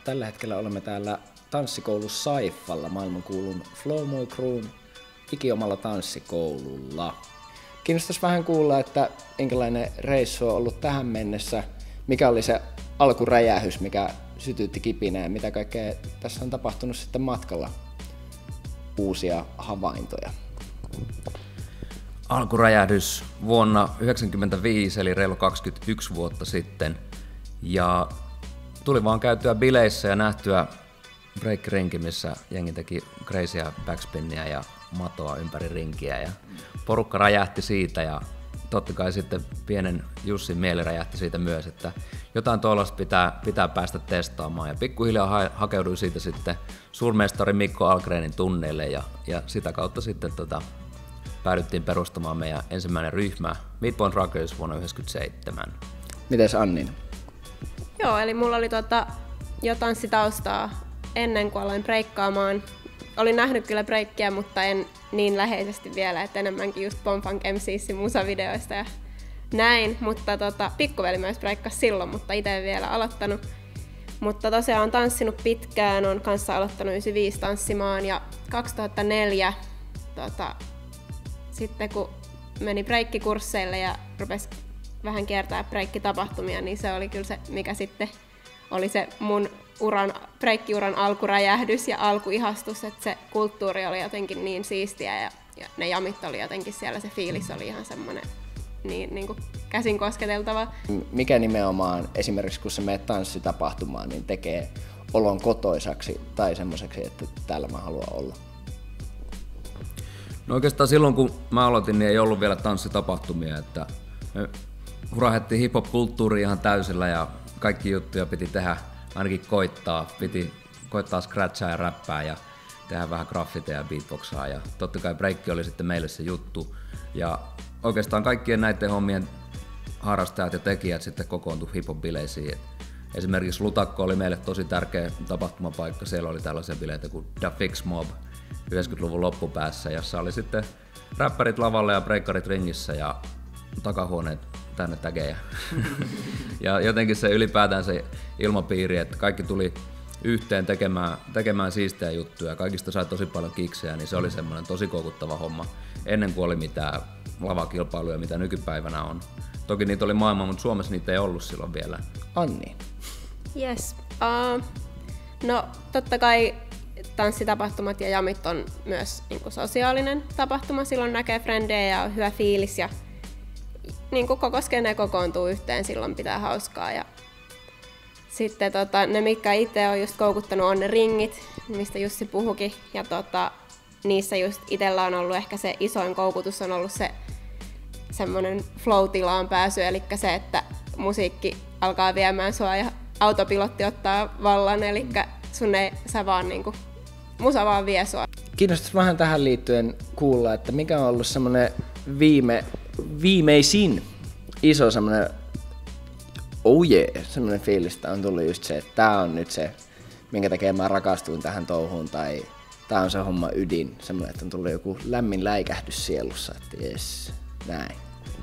Tällä hetkellä olemme täällä tanssikoulu Saifalla, maailmankuulun Flow Moi Crewn ikiomalla tanssikoululla. Kiinnostaisi vähän kuulla, että minkälainen reissu on ollut tähän mennessä, mikä oli se alkuräjähys, mikä sytytti kipinää ja mitä kaikkea tässä on tapahtunut sitten matkalla, uusia havaintoja. Alkuräjähdys vuonna 1995, eli reilu 21 vuotta sitten. Ja tuli vaan käytyä bileissä ja nähtyä break-rinki, missä jengi teki crazyä backspinnia ja matoa ympäri rinkiä. Ja porukka räjähti siitä ja totta kai sitten pienen Jussin mieli räjähti siitä myös, että jotain tuollaista pitää päästä testaamaan. Ja pikkuhiljaa hakeuduin siitä sitten suurmestari Mikko Algrenin tunneille ja sitä kautta sitten päädyttiin perustamaan meidän ensimmäinen ryhmä Midpoint Rockers vuonna 1997. Mites Annin? Joo, eli mulla oli jo tanssitaustaa ennen kuin aloin breikkaamaan. Olin nähnyt kyllä breikkiä, mutta en niin läheisesti vielä, että enemmänkin just Pomfunk MC:ssä musavideoista ja näin. Mutta pikkuveli myös breikkasi silloin, mutta itse en vielä aloittanut. Mutta tosiaan olen tanssinut pitkään, olen kanssa aloittanut 95 tanssimaan ja 2004 sitten kun meni breikkikursseille ja rupesi vähän kiertää breikkitapahtumia, niin se oli kyllä se, mikä sitten oli se mun breikkiuran alkuräjähdys ja alkuihastus, että se kulttuuri oli jotenkin niin siistiä ja ne jamit oli jotenkin siellä, se fiilis oli ihan semmoinen niin kuin käsin kosketeltava. Mikä nimenomaan esimerkiksi kun sä menet tanssitapahtumaan, niin tekee olon kotoisaksi tai semmoiseksi, että täällä mä haluan olla? No oikeastaan silloin kun mä aloitin, niin ei ollut vielä tanssitapahtumia, että me hurahdettiin hip-hop-kulttuuriin ihan täysillä ja kaikki juttuja piti tehdä, ainakin piti koittaa scratchaa ja räppää ja tehdä vähän graffiteja ja beatboxaa ja totta kai breikki oli sitten meille se juttu ja oikeastaan kaikkien näiden hommien harrastajat ja tekijät sitten kokoontui hip-hop-bileisiin. Esimerkiksi Lutakko oli meille tosi tärkeä tapahtumapaikka, siellä oli tällaisia bileitä kuin Da Fix Mob 90-luvun loppupäässä, jossa oli sitten räppärit lavalle ja breikkarit ringissä ja takahuoneet tänne tägejä. Ja jotenkin se ylipäätään se ilmapiiri, että kaikki tuli yhteen tekemään siistejä juttuja, kaikista sai tosi paljon kiksejä, niin se oli semmoinen tosi koukuttava homma ennen kuin oli mitään lavakilpailuja, mitä nykypäivänä on. Toki niitä oli maailma, mutta Suomessa niitä ei ollut silloin vielä. Anni? Yes. No totta kai tanssitapahtumat ja jamit on myös niin sosiaalinen tapahtuma. Silloin näkee frendejä ja on hyvä fiilis ja niin koko skene kokoontuu yhteen, silloin pitää hauskaa. Ja sitten ne, mitkä itse on just koukuttanut, on ne ringit, mistä Jussi puhukin. Ja niissä just itsellä on ollut ehkä se isoin koukutus on ollut se semmoinen flow-tilaan pääsy, eli se, että musiikki alkaa viemään sua ja autopilotti ottaa vallan, eli sä vaan niinku, musa vaan vie sua. Kiinnostaisi vähän tähän liittyen kuulla, että mikä on ollut semmoinen viimeisin iso semmoinen semmoinen fiilis, että on tullut just se, että tää on nyt se, minkä takia mä rakastuin tähän touhuun, tai tää on se homma ydin, semmoinen, että on tullut joku lämmin läikähdys sielussa, että jes, näin.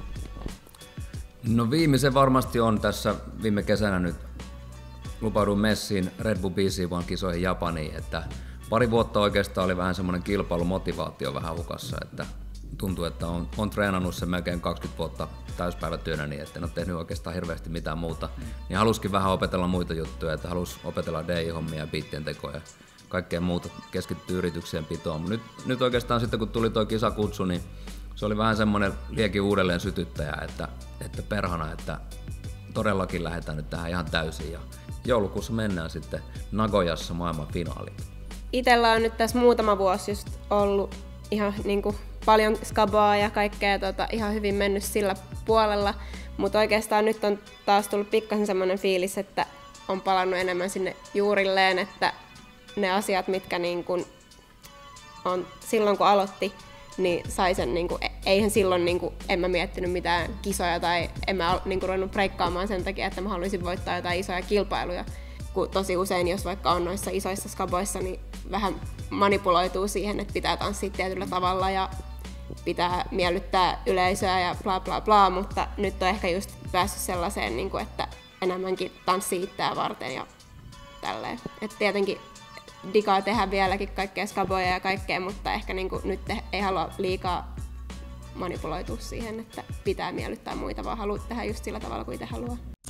No viimeisen varmasti on tässä viime kesänä nyt lupauduin messiin Red Bull BC One kisoihin Japaniin, että pari vuotta oikeastaan oli vähän semmoinen kilpailumotivaatio vähän hukassa, että tuntuu, että on treenannut sen melkein 20 vuotta täyspäivätyönä niin, että en ole tehnyt oikeastaan hirveästi mitään muuta. Niin halusikin vähän opetella muita juttuja, että halusi opetella DJ-hommia ja biittien tekoja ja kaikkea muuta, keskittyä yrityksien pitoon. Nyt oikeastaan sitten kun tuli tuo kisakutsu, niin se oli vähän semmoinen liekin uudelleen sytyttäjä, että perhana, että todellakin lähdetään nyt tähän ihan täysin ja joulukuussa mennään sitten Nagoyassa maailman finaaliin. Itellä on nyt tässä muutama vuosi just ollut ihan niinku paljon skabaa ja kaikkea ihan hyvin mennyt sillä puolella, mutta oikeastaan nyt on taas tullut pikkasen semmoinen fiilis, että on palannut enemmän sinne juurilleen, että ne asiat, mitkä niinku on silloin kun aloitti, niin sai sen, niinku, eihän silloin niinku, en mä miettinyt mitään kisoja tai en mä niinku ruvennut breikkaamaan sen takia, että mä haluaisin voittaa jotain isoja kilpailuja. Kun tosi usein, jos vaikka on noissa isoissa skaboissa, niin vähän manipuloituu siihen, että pitää tanssia tietyllä tavalla ja pitää miellyttää yleisöä ja bla bla bla, mutta nyt on ehkä just päässyt sellaiseen, että enemmänkin tanssii itseään varten ja tälleen. Et tietenkin digaa tehdä vieläkin kaikkea skaboja ja kaikkea, mutta ehkä niinku nyt ei halua liikaa manipuloitua siihen, että pitää miellyttää muita, vaan haluaa tehdä just sillä tavalla kuin itse haluaa.